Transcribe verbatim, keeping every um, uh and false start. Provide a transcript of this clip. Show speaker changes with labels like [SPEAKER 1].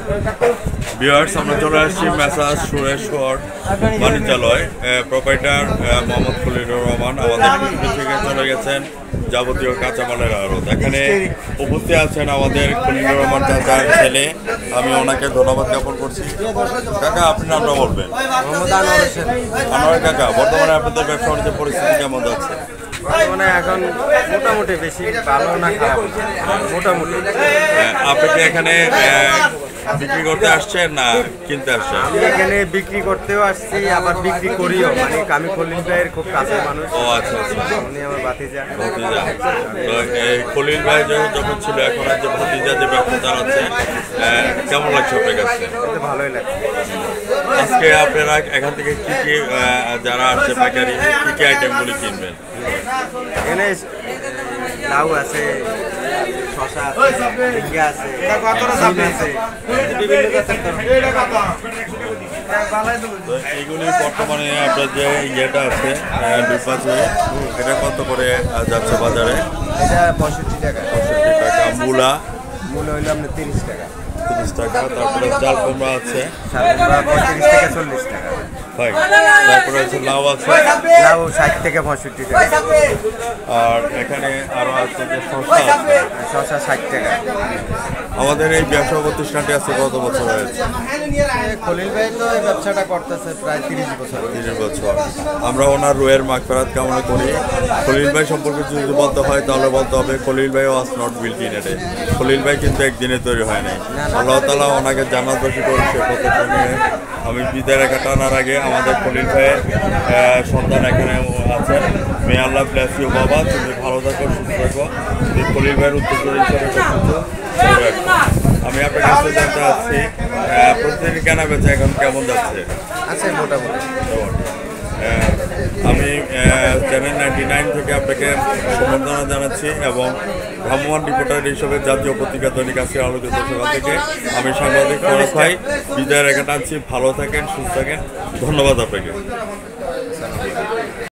[SPEAKER 1] Viewers, আমরা চলে আসছি মেসার্স সুরেশ্বর বাণিজ্যালয়। প্রোপাইটার মোহাম্মদ খলিলুর রহমান আমাদের পৃথিবী থেকে চলে গেছেন যাবতীয় কাঁচামালের আড়ত। এখানে উপস্থিত আছেন আমাদের খলিলুর রহমান চাচার ছেলে। আমি ওনাকে ধন্যবাদ জ্ঞাপন করছি। কাকা, আপনি নামটা বলবেন? আনোয়ার কাকা, বর্তমানে আপনাদের ব্যবসা বাণিজ্য পরিস্থিতি কেমন যাচ্ছে?
[SPEAKER 2] মানে এখন মোটামুটি বেশি ভালো না খারাপ, মোটামুটি।
[SPEAKER 1] আপনি কি এখানে বিক্রি করতে আসছেন না কিনতে আসছেন?
[SPEAKER 2] আমি এখানে বিক্রি করতেও আসছি, আবার বিক্রি করিও। মানে আমি খলিল ভাইয়ের খুব কাছের মানুষ।
[SPEAKER 1] ও আচ্ছা আচ্ছা,
[SPEAKER 2] উনি আমার ভাতিজা।
[SPEAKER 1] ভাতিজা। তো এই খলিল ভাই যখন ছিল, এখন আর যে ভাতিজা যে ব্যবসা চালাচ্ছে, কেমন লাগছে আপনার কাছে?
[SPEAKER 2] এটা ভালোই লাগছে।
[SPEAKER 1] আজকে আপনারা এখান থেকে কি কি যারা আসছে পাইকারি, কি কি আইটেমগুলি কিনবেন?
[SPEAKER 2] এখানে লাউ আছে, শশা আছে, ঝিঙ্গা আছে, সিম আছে, বিভিন্ন জাতের
[SPEAKER 1] এইগুলি বর্তমানে আপনার যে ইয়েটা আছে দুপাশে, এটা কত করে যাচ্ছে বাজারে?
[SPEAKER 2] এটা পঁয়ষট্টি টাকা।
[SPEAKER 1] পঁয়ষট্টি টাকা। মূলা?
[SPEAKER 2] মূলা হইলো আপনার তিরিশ টাকা।
[SPEAKER 1] তিরিশ টাকা। তারপরে চাল কুমড়া আছে
[SPEAKER 2] পঁয়ত্রিশ থেকে চল্লিশ টাকা।
[SPEAKER 1] ভাই, তারপরে হচ্ছে লাউ আছে,
[SPEAKER 2] লাউ ষাট থেকে পঁয়ষট্টি টাকা।
[SPEAKER 1] আর এখানে আরো আছে যে শসা আছে,
[SPEAKER 2] শসা ষাট টাকা।
[SPEAKER 1] আমাদের এই ব্যবসা প্রতিষ্ঠানটি আছে কত বছর হয়েছে?
[SPEAKER 2] খলিল ভাই তো এই ব্যবসাটা করতেছে প্রায় তিরিশ বছর।
[SPEAKER 1] তিরিশ বছর। আমরা ওনার রুয়ের মাগফিরাত কামনা করি। খলিল ভাই সম্পর্কে যদি বলতে হয় তাহলে বলতে হবে খলিল ভাই was not built in a day. Khalil ভাই কিন্তু একদিনে তৈরি হয় নাই। আল্লাহ তাআলা ওনাকে জান্নাতবাসী করে সে কথা শুনে আমি বিদায় রেখা টানার আগে আমাদের খলিল ভাইয়ের সন্তান এখানে আছেন। মে আল্লাহ ব্লেস ইউ বাবা, তুমি ভালো থাকো, সুস্থ থাকো। তুমি খলিল ভাইয়ের উত্তরসূরি হিসেবে আমি আপনার কাছে জানতে চাচ্ছি, প্রতিদিন কেনা বেচা এখন কেমন যাচ্ছে?
[SPEAKER 2] আছে মোটামুটি।
[SPEAKER 1] আমি চ্যানেল নাইনটি নাইন থেকে আপনাকে সম্বর্ধনা জানাচ্ছি এবং ভ্রাম্যমাণ রিপোর্টার হিসেবে জাতীয় পত্রিকা দৈনিক আজকের আলোচিত সেবা থেকে আমি সাংবাদিক ফরাজ ভাই বিদায় রেখে টানছি। ভালো থাকেন, সুস্থ থাকেন। ধন্যবাদ আপনাকে।